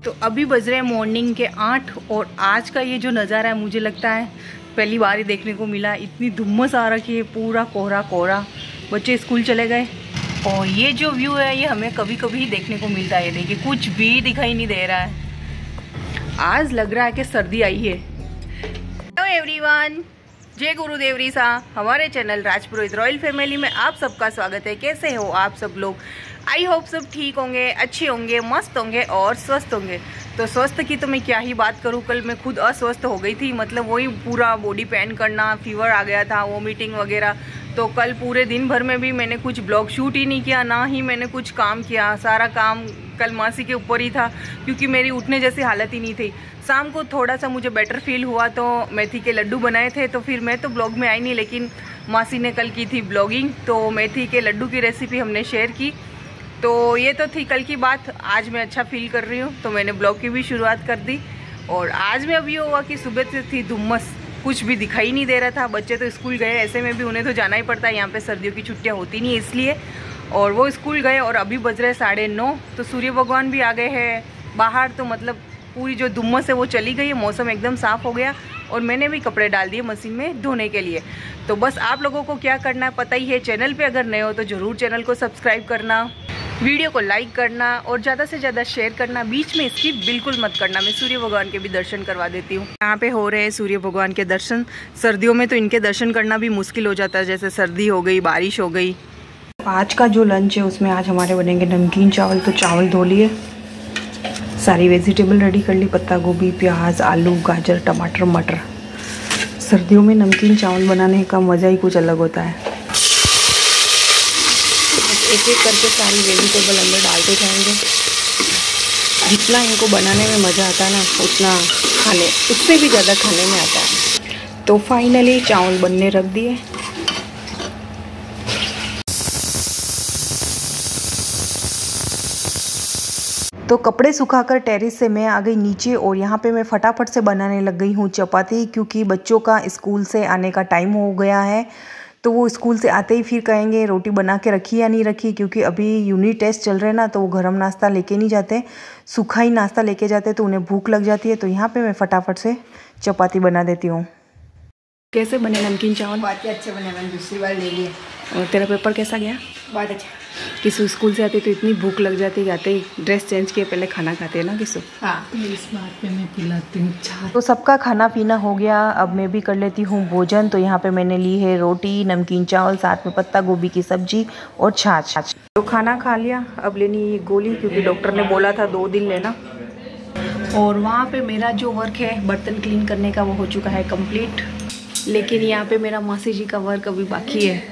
तो अभी बज रहे हैं मॉर्निंग के 8 और आज का ये जो नज़ारा है मुझे लगता है पहली बार ही देखने को मिला। इतनी धुम्मस आ रखी है, पूरा कोहरा कोहरा, बच्चे स्कूल चले गए और ये जो व्यू है ये हमें कभी कभी ही देखने को मिलता है। देखिए कुछ भी दिखाई नहीं दे रहा है। आज लग रहा है कि सर्दी आई है। हेलो एवरीवन, जय गुरुदेव रीसा। हमारे चैनल राजपुरोहित रॉयल फैमिली में आप सबका स्वागत है। कैसे हो आप सब लोग? आई होप सब ठीक होंगे, अच्छे होंगे, मस्त होंगे और स्वस्थ होंगे। तो स्वस्थ की तो मैं क्या ही बात करूँ, कल मैं खुद अस्वस्थ हो गई थी। मतलब वही पूरा बॉडी पेन करना, फीवर आ गया था, वोमिटिंग वगैरह। तो कल पूरे दिन भर में भी मैंने कुछ ब्लॉग शूट ही नहीं किया, ना ही मैंने कुछ काम किया। सारा काम कल मासी के ऊपर ही था क्योंकि मेरी उठने जैसी हालत ही नहीं थी। शाम को थोड़ा सा मुझे बेटर फील हुआ तो मेथी के लड्डू बनाए थे, तो फिर मैं तो ब्लॉग में आई नहीं, लेकिन मासी ने कल की थी ब्लॉगिंग, तो मेथी के लड्डू की रेसिपी हमने शेयर की। तो ये तो थी कल की बात। आज मैं अच्छा फील कर रही हूँ तो मैंने ब्लॉग की भी शुरुआत कर दी। और आज में अब ये हुआ कि सुबह से थी धुम्मस, कुछ भी दिखाई नहीं दे रहा था। बच्चे तो स्कूल गए, ऐसे में भी उन्हें तो जाना ही पड़ता है, यहाँ पे सर्दियों की छुट्टियाँ होती नहीं इसलिए। और वो स्कूल गए और अभी बज रहे 9:30। तो सूर्य भगवान भी आ गए हैं बाहर, तो मतलब पूरी जो धुम्मस है वो चली गई है, मौसम एकदम साफ़ हो गया। और मैंने भी कपड़े डाल दिए मशीन में धोने के लिए। तो बस आप लोगों को क्या करना है पता ही है। चैनल पे अगर नए हो तो ज़रूर चैनल को सब्सक्राइब करना, वीडियो को लाइक करना और ज़्यादा से ज़्यादा शेयर करना। बीच में स्किप बिल्कुल मत करना। मैं सूर्य भगवान के भी दर्शन करवा देती हूँ। यहाँ पे हो रहे हैं सूर्य भगवान के दर्शन। सर्दियों में तो इनके दर्शन करना भी मुश्किल हो जाता है, जैसे सर्दी हो गई, बारिश हो गई। आज का जो लंच है उसमें आज हमारे बनेंगे नमकीन चावल। तो चावल धो लिए, सारी वेजिटेबल रेडी कर ली, पत्ता गोभी, प्याज, आलू, गाजर, टमाटर, मटर। सर्दियों में नमकीन चावल बनाने का मज़ा ही कुछ अलग होता है। एक एक करके सारी वेजिटेबल अंदर डालते जाएंगे। जितना इनको बनाने में मज़ा आता है ना, उतना उससे भी ज़्यादा खाने में आता है। तो फाइनली चावल बनने रख दिए। तो कपड़े सुखाकर टेरेस से मैं आ गई नीचे और यहाँ पे मैं फटाफट से बनाने लग गई हूँ चपाती, क्योंकि बच्चों का स्कूल से आने का टाइम हो गया है। तो वो स्कूल से आते ही फिर कहेंगे रोटी बना के रखी या नहीं रखी, क्योंकि अभी यूनिट टेस्ट चल रहे हैं ना, तो वो गर्म नाश्ता लेके नहीं जाते, सूखा ही नाश्ता लेके जाते, तो उन्हें भूख लग जाती है। तो यहाँ पे मैं फटाफट से चपाती बना देती हूँ। कैसे बने नमकीन चावल? बहुत ही अच्छे बने, मैंने दूसरी बार ले लिए। और तेरा पेपर कैसा गया? बहुत अच्छा। किसु स्कूल से आती तो इतनी भूख लग जाती है, आते ही ड्रेस चेंज किए पहले खाना खाते हैं ना किसु। हाँ, तो इस बात पे मैं पिलाती हूँ चाय। तो सबका खाना पीना हो गया, अब मैं भी कर लेती हूँ भोजन। तो यहाँ पे मैंने ली है रोटी, नमकीन चावल, साथ में पत्ता गोभी की सब्जी और छाछ। तो खाना खा लिया, अब लेनी ये गोली, क्योंकि डॉक्टर ने बोला था 2 दिन लेना। और वहाँ पे मेरा जो वर्क है बर्तन क्लीन करने का वो हो चुका है कंप्लीट, लेकिन यहाँ पे मेरा मासी जी का वर्क अभी बाकी है।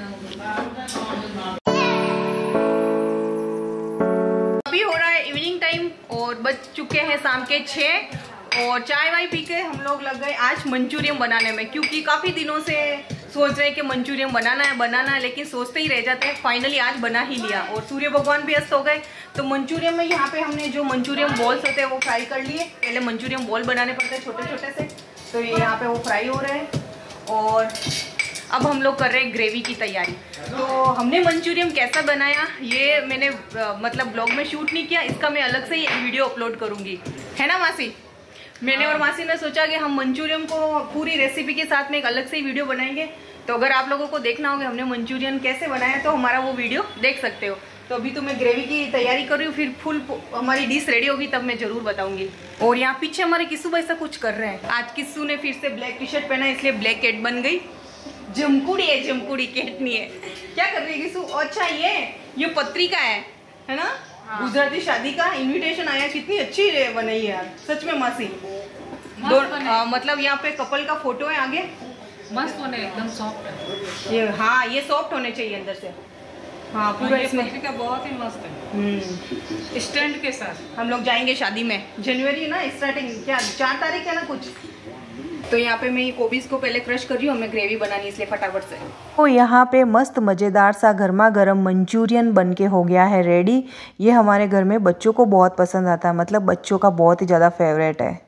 अभी हो रहा है इवनिंग टाइम और बज चुके हैं शाम के 6 और चाय वाय पी के हम लोग लग गए आज मंचूरियन बनाने में, क्योंकि काफ़ी दिनों से सोच रहे हैं कि मंचूरियन बनाना है, लेकिन सोचते ही रह जाते हैं। फाइनली आज बना ही लिया और सूर्य भगवान भी अस्त हो गए। तो मंचूरियन में यहाँ पे हमने जो मंचूरियन बॉल्स होते हैं वो फ्राई कर लिए। पहले मंचूरियन बॉल बनाने पड़ते हैं छोटे छोटे से, तो ये यहाँ पे वो फ्राई हो रहे हैं। और अब हम लोग कर रहे हैं ग्रेवी की तैयारी। तो हमने मंचूरियन कैसा बनाया ये मैंने मतलब ब्लॉग में शूट नहीं किया, इसका मैं अलग से ही वीडियो अपलोड करूँगी, है ना मासी? मैंने और मासी ने सोचा कि हम मंचूरियन को पूरी रेसिपी के साथ में एक अलग से ही वीडियो बनाएंगे। तो अगर आप लोगों को देखना होगा हमने मंचूरियन कैसे बनाया तो हमारा वो वीडियो देख सकते हो। तो अभी तो मैं ग्रेवी की तैयारी कर रही हूँ, फिर फुल हमारी डिश रेडी होगी तब मैं जरूर बताऊंगी। और यहाँ पीछे हमारे किस्सू भाई ऐसा कुछ कर रहे हैं। आज किस्सू ने फिर से ब्लैक टी शर्ट पहना, इसलिए ब्लैक कैट बन गई। जमकुड़ी है, जमकुड़ी कैट नहीं है। क्या कर रही है किस्सू? अच्छा ये पत्रिका है ना? हाँ। गुजराती शादी का इनविटेशन आया, कितनी अच्छी बनाई है यार सच में मासी। मतलब यहाँ पे कपल का फोटो है, आगे मस्त होने, एकदम सॉफ्ट है ये। हाँ ये सॉफ्ट होने चाहिए अंदर से। हाँ पूरा इसमें पत्रिका बहुत ही मस्त है, स्टैंड के साथ। हम लोग जाएंगे शादी में, जनवरी ना स्टार्टिंग, क्या 4 तारीख है ना कुछ। तो यहाँ पे मैं ये कोबीज को पहले क्रश कर रही हूँ, हमें ग्रेवी बनानी इसलिए फटाफट से। तो यहाँ पे मस्त मज़ेदार सा गर्मा गर्म मंचूरियन बन के हो गया है रेडी। ये हमारे घर में बच्चों को बहुत पसंद आता है, मतलब बच्चों का बहुत ही ज़्यादा फेवरेट है।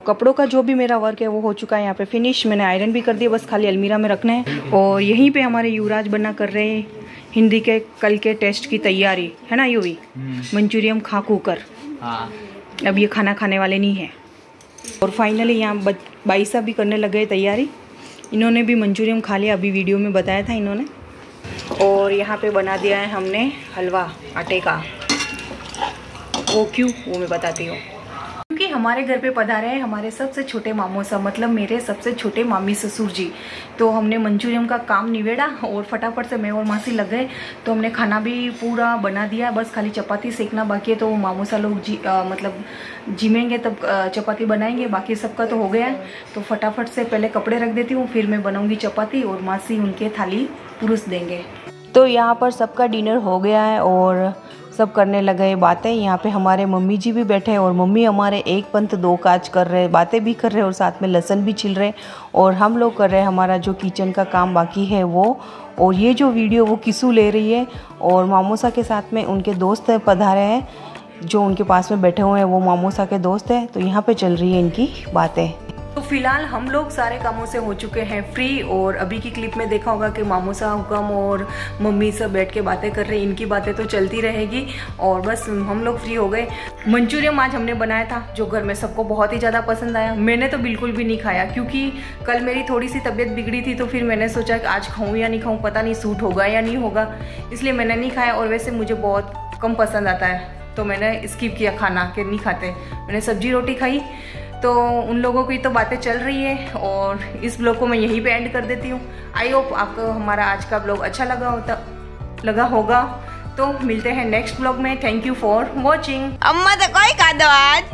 कपड़ों का जो भी मेरा वर्क है वो हो चुका है यहाँ पे फिनिश। मैंने आयरन भी कर दिया, बस खाली अलमीरा में रखना है। और यहीं पे हमारे युवराज बन्ना कर रहे हैं हिंदी के कल के टेस्ट की तैयारी, है ना युवी? मंचूरियन खा कर अब ये खाना खाने वाले नहीं है। और फाइनली यहाँ भाई साहब भी करने लग गए तैयारी। इन्होंने भी मंचूरियन खा लिया, अभी वीडियो में बताया था इन्होंने। और यहाँ पे बना दिया है हमने हलवा आटे का। वो क्यों, वो मैं बताती हूँ। क्योंकि हमारे घर पे पधारे हैं हमारे सबसे छोटे मामू साहब, मतलब मेरे सबसे छोटे मामी ससुर जी। तो हमने मंचूरियन का काम निबेड़ा और फटाफट से मैं और मासी लग गए। तो हमने खाना भी पूरा बना दिया, बस खाली चपाती सेकना बाकी है। तो मामू साहब लोग मतलब जिमेंगे तब चपाती बनाएंगे, बाकी सबका तो हो गया है। तो फटाफट से पहले कपड़े रख देती हूँ, फिर मैं बनाऊँगी चपाती और मासी उनके थाली पुरुष देंगे। तो यहाँ पर सबका डिनर हो गया है और सब करने लगे बातें। यहाँ पे हमारे मम्मी जी भी बैठे हैं और मम्मी हमारे एक पंथ दो काज कर रहे हैं, बातें भी कर रहे हैं और साथ में लहसुन भी छिल रहे हैं। और हम लोग कर रहे हैं हमारा जो किचन का काम बाकी है वो। और ये जो वीडियो वो किसू ले रही है और मामूसा के साथ में उनके दोस्त पधारे हैं, जो उनके पास में बैठे हुए हैं वो मामूसा के दोस्त हैं। तो यहाँ पे चल रही है इनकी बातें। तो फिलहाल हम लोग सारे कामों से हो चुके हैं फ्री। और अभी की क्लिप में देखा होगा कि मामूसा हुक्म और मम्मी सब बैठ के बातें कर रहे हैं, इनकी बातें तो चलती रहेगी। और बस हम लोग फ्री हो गए। मंचूरियन आज हमने बनाया था जो घर में सबको बहुत ही ज़्यादा पसंद आया। मैंने तो बिल्कुल भी नहीं खाया क्योंकि कल मेरी थोड़ी सी तबीयत बिगड़ी थी। तो फिर मैंने सोचा कि आज खाऊँ या नहीं खाऊँ, पता नहीं सूट होगा या नहीं होगा, इसलिए मैंने नहीं खाया। और वैसे मुझे बहुत कम पसंद आता है तो मैंने स्किप किया खाना कि नहीं खाते। मैंने सब्जी रोटी खाई। तो उन लोगों की तो बातें चल रही है और इस ब्लॉग को मैं यहीं पे एंड कर देती हूँ। आई होप आपको हमारा आज का ब्लॉग अच्छा लगा होगा। तो मिलते हैं नेक्स्ट ब्लॉग में। Thank you for watching. अम्मा तो कोई खा दो आज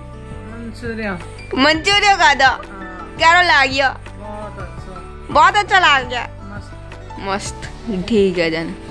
मंचूरियन खा दो। क्या लग गया? बहुत अच्छा लग गया, मस्त ठीक है जन।